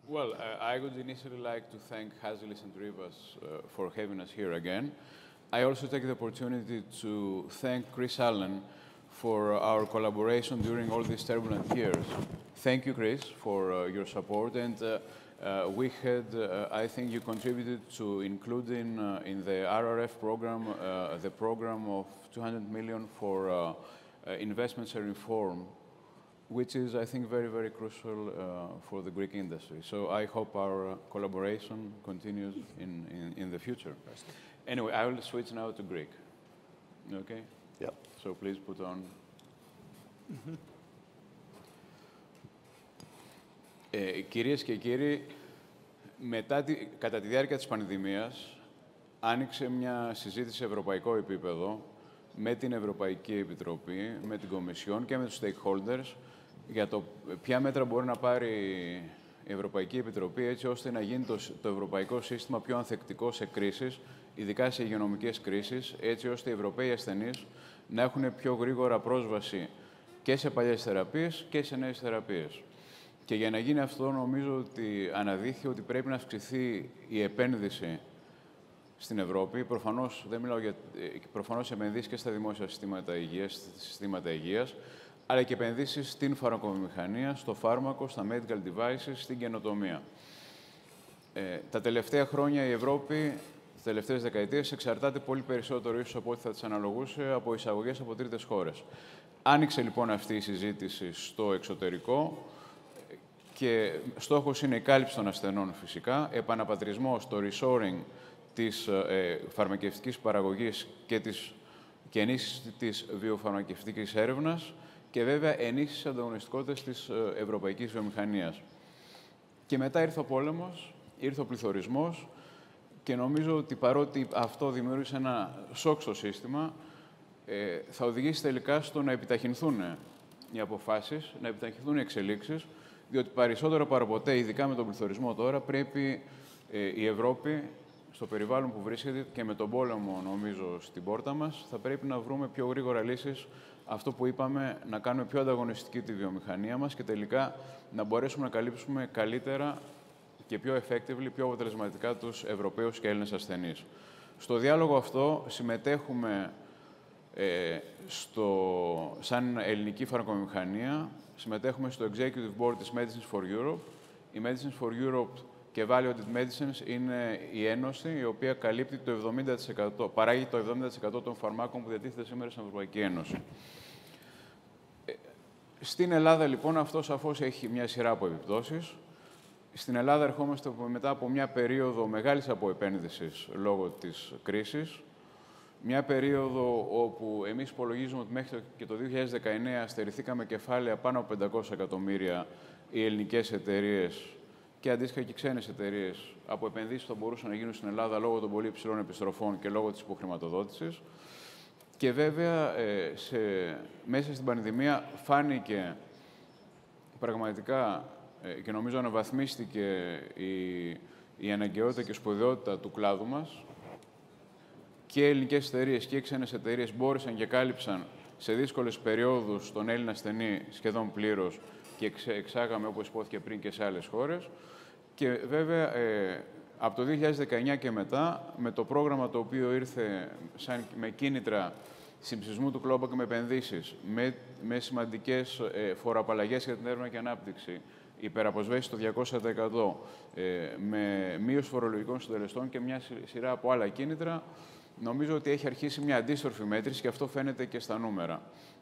Well, I would initially like to thank Hazilis and Rivas for having us here again. I also take the opportunity to thank Chris Allen for our collaboration during all these turbulent years. Thank you, Chris, for your support. And we had, I think you contributed to including in the RRF program, the program of 200 million for investments and reform, which is, I think, very, very crucial for the Greek industry. So I hope our collaboration continues in the future. Anyway, I will switch now to Greek. Okay? Yeah. So please put on. Κυρίες και κύριοι, κατά τη διάρκεια της πανδημίας, άνοιξε μια συζήτηση σε ευρωπαϊκό επίπεδο με την Ευρωπαϊκή Επιτροπή, με την Κομισιόν και με τους stakeholders για το ποια μέτρα μπορεί να πάρει η Ευρωπαϊκή Επιτροπή έτσι ώστε να γίνει το ευρωπαϊκό σύστημα πιο ανθεκτικό σε κρίσεις, ειδικά σε υγειονομικές κρίσεις, έτσι ώστε οι Ευρωπαίοι ασθενείς να έχουν πιο γρήγορα πρόσβαση και σε παλιές θεραπείες και σε νέες θεραπείες. Και για να γίνει αυτό, νομίζω ότι αναδείχθη ότι πρέπει να αυξηθεί η επένδυση στην Ευρώπη. Προφανώς, δεν μιλάω για προφανώς επενδύσεις και στα δημόσια συστήματα υγείας, αλλά και επενδύσεις στην φαρμακοβιομηχανία, στο φάρμακο, στα medical devices, στην καινοτομία. Τα τελευταία χρόνια η Ευρώπη, τις τελευταίες δεκαετίες, εξαρτάται πολύ περισσότερο ίσως από ό,τι θα της αναλογούσε από εισαγωγές από τρίτες χώρες. Άνοιξε λοιπόν αυτή η συζήτηση στο εξωτερικό και στόχος είναι η κάλυψη των ασθενών φυσικά, επαναπατρισμός, το reshoring της φαρμακευτικής παραγωγής και ενίσχυση της βιοφαρμακευτικής έρευνας και βέβαια ενίσχυση ανταγωνιστικότητας της ευρωπαϊκής βιομηχανίας. Και μετά ήρθε ο πόλεμος, ήρθε ο πληθωρισμός και νομίζω ότι παρότι αυτό δημιούργησε ένα σοκ στο σύστημα, θα οδηγήσει τελικά στο να επιταχυνθούν οι αποφάσεις, να επιταχυνθούν οι εξελίξεις, διότι περισσότερο παραποτέ, ειδικά με τον πληθωρισμό τώρα, πρέπει η Ευρώπη, στο περιβάλλον που βρίσκεται και με τον πόλεμο, νομίζω, στην πόρτα μας, θα πρέπει να βρούμε πιο γρήγορα λύσεις, αυτό που είπαμε, να κάνουμε πιο ανταγωνιστική τη βιομηχανία μας και τελικά να μπορέσουμε να καλύψουμε καλύτερα και πιο effectively, πιο αποτελεσματικά τους Ευρωπαίους και Έλληνες ασθενείς. Στο διάλογο αυτό συμμετέχουμε σαν ελληνική φαρμακοβιομηχανία, συμμετέχουμε στο Executive Board της Medicines for Europe. Η Medicines for Europe και Value-Added Medicines είναι η ένωση η οποία καλύπτει το 70%, παράγει το 70% των φαρμάκων που διατίθεται σήμερα στην Ευρωπαϊκή Ένωση. Στην Ελλάδα, λοιπόν, αυτό σαφώς έχει μια σειρά από επιπτώσεις. Στην Ελλάδα ερχόμαστε μετά από μια περίοδο μεγάλης αποεπένδυσης λόγω της κρίσης. Μια περίοδο όπου εμείς υπολογίζουμε ότι μέχρι και το 2019 στερηθήκαμε κεφάλαια πάνω από 500 εκατομμύρια οι ελληνικές εταιρείες και αντίστοιχα και ξένες εταιρείες από επενδύσεις που θα μπορούσαν να γίνουν στην Ελλάδα λόγω των πολύ υψηλών επιστροφών και λόγω της υποχρηματοδότησης. Και βέβαια, μέσα στην πανδημία φάνηκε πραγματικά και νομίζω αναβαθμίστηκε η αναγκαιότητα και η σπουδαιότητα του κλάδου μας. Και ελληνικές εταιρείες και ξένες εταιρείες μπόρεσαν και κάλυψαν σε δύσκολες περιόδους τον Έλληνα ασθενή σχεδόν πλήρως και εξάγαμε, όπως υπόθηκε πριν, και σε άλλες χώρες. Και βέβαια, από το 2019 και μετά, με το πρόγραμμα το οποίο ήρθε με κίνητρα συμψισμού του κλόμπα και με επενδύσεις, με σημαντικές φοροαπαλλαγές για την έρευνα και ανάπτυξη, υπεραποσβέσεις στο 200%, με μείωση φορολογικών συντελεστών και μια σειρά από άλλα κίνητρα, νομίζω ότι έχει αρχίσει μια αντίστροφη μέτρηση και αυτό φαίνεται και στα νούμερα.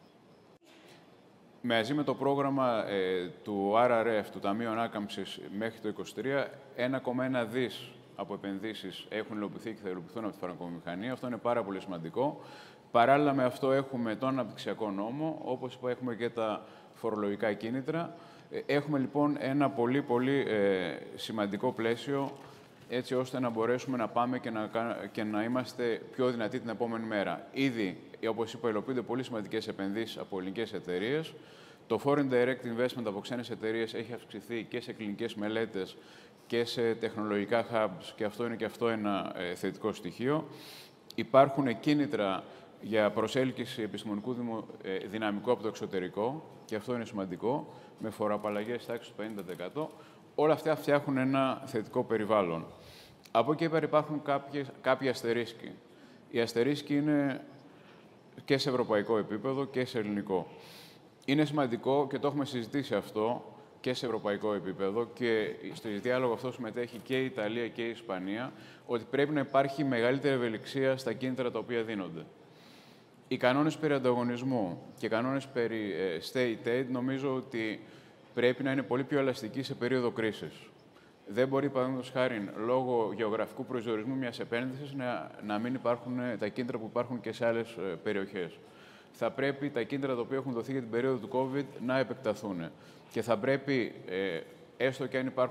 Μαζί με το πρόγραμμα του RRF, του Ταμείου Ανάκαμψης, μέχρι το 2023, 1,1 δις από επενδύσεις έχουν υλοποιηθεί και θα υλοποιηθούν από τη φαρμακοβιομηχανία. Αυτό είναι πάρα πολύ σημαντικό. Παράλληλα με αυτό έχουμε τον αναπτυξιακό νόμο, όπως είπα, έχουμε και τα φορολογικά κίνητρα. Έχουμε λοιπόν ένα πολύ σημαντικό πλαίσιο, έτσι ώστε να μπορέσουμε να πάμε και να είμαστε πιο δυνατοί την επόμενη μέρα. Ήδη, όπως είπα, υλοποιούνται πολύ σημαντικές επενδύσεις από ελληνικές εταιρείες. Το Foreign Direct Investment από ξένες εταιρείες έχει αυξηθεί και σε κλινικές μελέτες και σε τεχνολογικά hubs και αυτό είναι και αυτό ένα θετικό στοιχείο. Υπάρχουν κίνητρα για προσέλκυση επιστημονικού δυναμικού από το εξωτερικό και αυτό είναι σημαντικό, με φοροαπαλλαγές τάξης του 50%. Όλα αυτά φτιάχνουν ένα θετικό περιβάλλον. Από εκεί πέρα υπάρχουν κάποιοι αστερίσκοι. Οι αστερίσκοι είναι και σε ευρωπαϊκό επίπεδο και σε ελληνικό. Είναι σημαντικό και το έχουμε συζητήσει αυτό και σε ευρωπαϊκό επίπεδο και στο διάλογο αυτό συμμετέχει και η Ιταλία και η Ισπανία, ότι πρέπει να υπάρχει μεγαλύτερη ευελιξία στα κίνητρα τα οποία δίνονται. Οι κανόνες περί ανταγωνισμού και οι κανόνες περί state aid νομίζω ότι πρέπει να είναι πολύ πιο ελαστικοί σε περίοδο κρίσης. Δεν μπορεί, παραδείγματος χάριν, λόγω γεωγραφικού προσδιορισμού μιας επένδυσης να μην υπάρχουν τα κίνητρα που υπάρχουν και σε άλλες περιοχές. Θα πρέπει τα κίνητρα τα οποία έχουν δοθεί για την περίοδο του COVID να επεκταθούν. Και θα πρέπει, έστω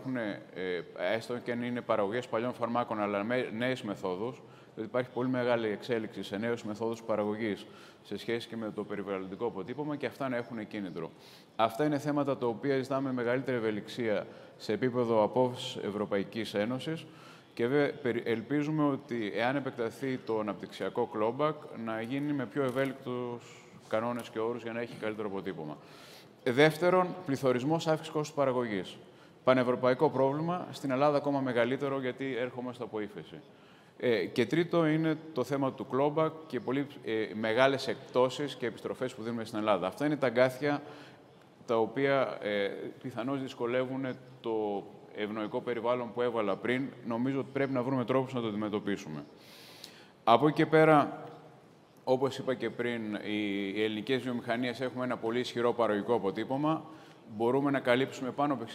και αν είναι παραγωγές παλιών φαρμάκων, αλλά με νέες μεθόδους, διότι υπάρχει πολύ μεγάλη εξέλιξη σε νέες μεθόδους παραγωγής σε σχέση και με το περιβαλλοντικό αποτύπωμα και αυτά να έχουν κίνητρο. Αυτά είναι θέματα τα οποία ζητάμε μεγαλύτερη ευελιξία σε επίπεδο απόφασης Ευρωπαϊκής Ένωσης και βέβαια ελπίζουμε ότι εάν επεκταθεί το αναπτυξιακό clawback να γίνει με πιο ευέλικτους κανόνες και όρους για να έχει καλύτερο αποτύπωμα. Δεύτερον, πληθωρισμός, αύξηση κόστους παραγωγής. Πανευρωπαϊκό πρόβλημα, στην Ελλάδα ακόμα μεγαλύτερο γιατί έρχομαστε από ύφεση. Και τρίτο είναι το θέμα του clawback και πολύ μεγάλες εκπτώσεις και επιστροφές που δίνουμε στην Ελλάδα. Αυτά είναι τα αγκάθια τα οποία πιθανώς δυσκολεύουν το ευνοϊκό περιβάλλον που έβαλα πριν. Νομίζω ότι πρέπει να βρούμε τρόπους να το αντιμετωπίσουμε. Από εκεί και πέρα, όπως είπα και πριν, οι ελληνικές βιομηχανίες έχουμε ένα πολύ ισχυρό παραγωγικό αποτύπωμα. Μπορούμε να καλύψουμε πάνω από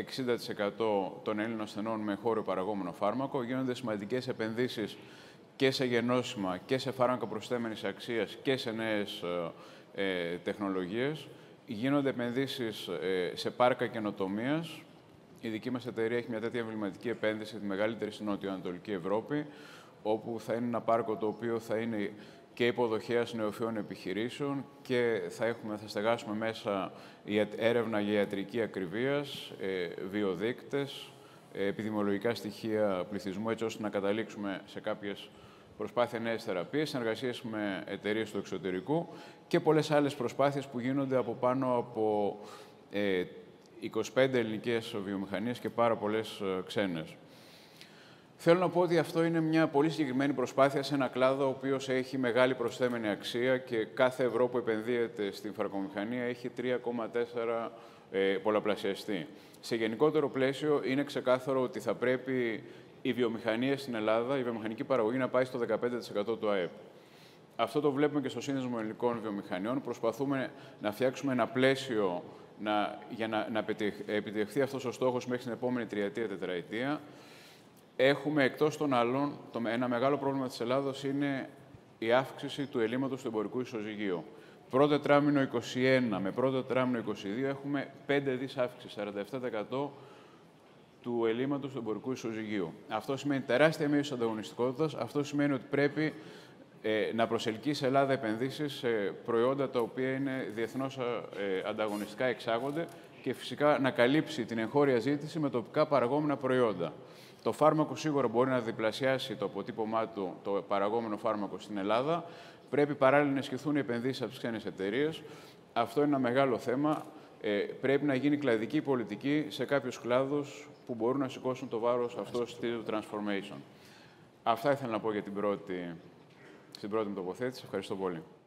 60% των Ελλήνων ασθενών με χώριο παραγόμενο φάρμακο. Γίνονται σημαντικές επενδύσεις και σε γενώσιμα και σε φάρμακα προσθέμενης αξίας και σε νέες τεχνολογίες. Γίνονται επενδύσεις σε πάρκα καινοτομίας. Η δική μας εταιρεία έχει μια τέτοια εμβληματική επένδυση, τη μεγαλύτερη στην Νότιο-Ανατολική Ευρώπη, όπου θα είναι ένα πάρκο το οποίο θα είναι και υποδοχέας νεοφυών επιχειρήσεων και θα στεγάσουμε μέσα έρευνα για ιατρική ακριβίας, βιοδείκτες, επιδημιολογικά στοιχεία πληθυσμού, έτσι ώστε να καταλήξουμε σε κάποιες προσπάθειες νέες θεραπείες, συνεργασίες με εταιρείες του εξωτερικού και πολλές άλλες προσπάθειες που γίνονται από πάνω από 25 ελληνικές βιομηχανίες και πάρα πολλές ξένες. Θέλω να πω ότι αυτό είναι μια πολύ συγκεκριμένη προσπάθεια σε ένα κλάδο ο οποίος έχει μεγάλη προσθέμενη αξία και κάθε ευρώ που επενδύεται στην φαρμακομηχανία έχει 3,4 πολλαπλασιαστή. Σε γενικότερο πλαίσιο είναι ξεκάθαρο ότι θα πρέπει η βιομηχανία στην Ελλάδα, η βιομηχανική παραγωγή να πάει στο 15% του ΑΕΠ. Αυτό το βλέπουμε και στο Σύνδεσμο Ελληνικών Βιομηχανιών. Προσπαθούμε να φτιάξουμε ένα πλαίσιο για να επιτευχθεί αυτός ο στόχος μέχρι την επόμενη τριετία-τετραετία. Έχουμε, εκτός των άλλων, ένα μεγάλο πρόβλημα της Ελλάδος είναι η αύξηση του ελλείμματος του εμπορικού ισοζυγίου. Πρώτο τετράμινο 21 με πρώτο τετράμινο 22 έχουμε 5 δις αύξηση, 47% του ελλείμματος του εμπορικού ισοζυγίου. Αυτό σημαίνει τεράστια μείωση ανταγωνιστικότητας. Αυτό σημαίνει ότι πρέπει να προσελκύσει η Ελλάδα επενδύσεις σε προϊόντα τα οποία είναι διεθνώς ανταγωνιστικά, εξάγονται και φυσικά να καλύψει την εγχώρια ζήτηση με τοπικά παραγόμενα προϊόντα. Το φάρμακο σίγουρα μπορεί να διπλασιάσει το αποτύπωμά του, το παραγόμενο φάρμακο στην Ελλάδα. Πρέπει παράλληλα να ενισχυθούν οι επενδύσεις από τις ξένες εταιρείες. Αυτό είναι ένα μεγάλο θέμα. Πρέπει να γίνει κλαδική πολιτική σε κάποιους κλάδους που μπορούν να σηκώσουν το βάρος αυτό του transformation. Αυτά ήθελα να πω για στην πρώτη μου τοποθέτηση. Ευχαριστώ πολύ.